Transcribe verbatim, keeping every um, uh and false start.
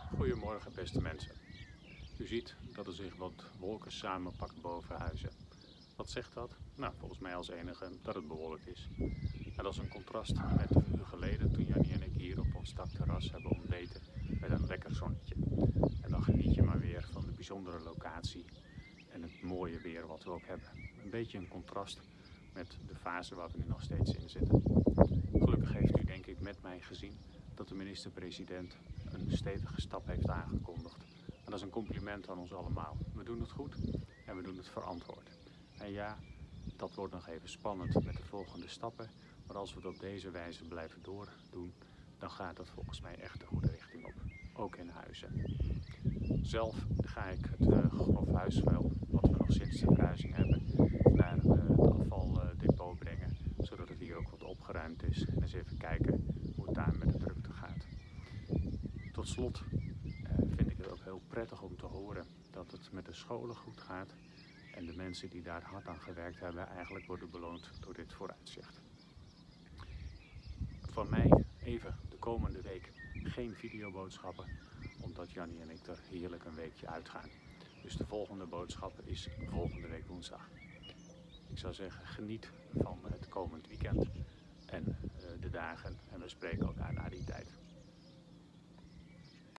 Goedemorgen beste mensen. U ziet dat er zich wat wolken samenpakken boven Huizen. Wat zegt dat? Nou, volgens mij als enige dat het bewolkt is. En dat is een contrast met een uur geleden toen Jannie en ik hier op ons dakterras hebben ontbeten met een lekker zonnetje. En dan geniet je maar weer van de bijzondere locatie en het mooie weer wat we ook hebben. Een beetje een contrast met de fase waar we nu nog steeds in zitten. Gelukkig heeft u denk ik met mij gezien dat de minister-president een stevige stap heeft aangekondigd. En dat is een compliment aan ons allemaal. We doen het goed en we doen het verantwoord. En ja, dat wordt nog even spannend met de volgende stappen. Maar als we het op deze wijze blijven doordoen, dan gaat het volgens mij echt de goede richting op. Ook in Huizen. Zelf ga ik het uh, grof huisvuil, wat we nog sinds de verhuizing hebben, naar uh, het afvaldepot brengen. Zodat het hier ook wat opgeruimd is. En eens even kijken hoe het daar met de drukte gaat. Tot slot uh, vind ik het ook heel prettig om te horen dat het met de scholen goed gaat. En de mensen die daar hard aan gewerkt hebben eigenlijk worden beloond door dit vooruitzicht. Van mij even de komende week geen videoboodschappen, omdat Jannie en ik er heerlijk een weekje uitgaan. Dus de volgende boodschap is volgende week woensdag. Ik zou zeggen, geniet van het komend weekend en uh, de dagen en we spreken elkaar na die tijd.